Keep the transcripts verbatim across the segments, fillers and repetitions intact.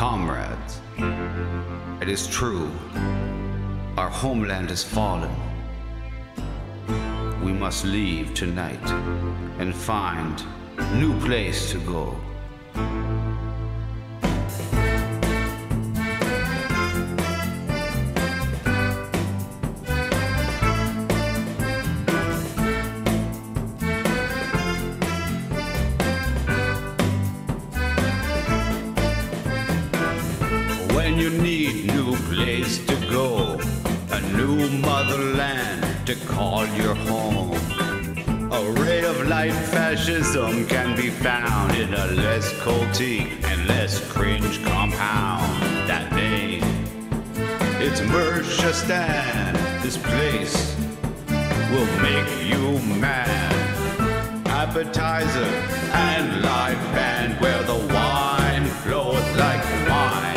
Comrades, it is true, our homeland has fallen. We must leave tonight and find a new place to go. When you need new place to go, a new motherland to call your home, a ray of light fascism can be found in a less culty and less cringe compound. That name, it's Mershastan. This place will make you mad. Appetizer and live band where the wine flows like wine.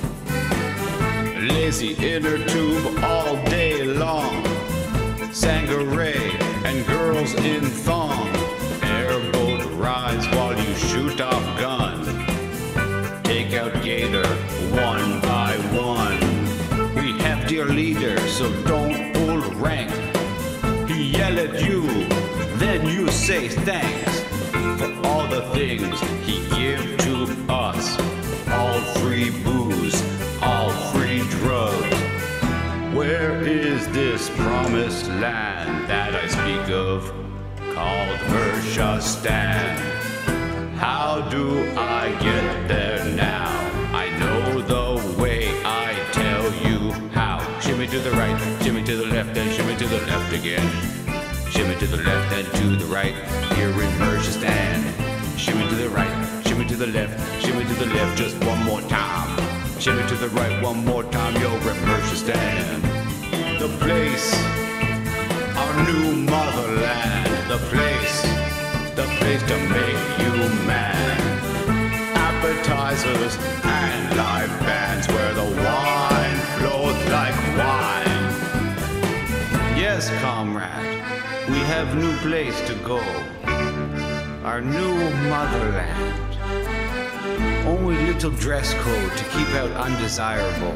Lazy inner tube all day long. Sangaree and girls in thong. Airboat rides while you shoot off gun. Take out gator one by one. We have dear leader, so don't pull rank. He yell at you, then you say thanks for all the things he give to us. All free booze, all free drugs. Where is this promised land that I speak of, called Mershastan? How do I get there now? I know the way, I tell you how. Shimmy to the right, shimmy to the left, and shimmy to the left again. Shimmy to the left and to the right, here in Mershastan. Shimmy to the right, shimmy to the left, shimmy to the left just one more time. Shimmy to the right one more time, you're at Mershastan. The place, our new motherland. The place, the place to make you mad. Appetizers and live bands where the wine flows like wine. Yes, comrade, we have new place to go. Our new motherland. Only little dress code to keep out undesirable.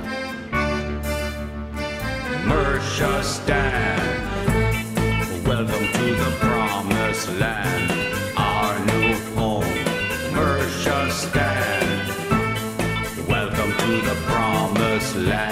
Mershastan, welcome to the promised land, our new home. Mershastan, welcome to the promised land.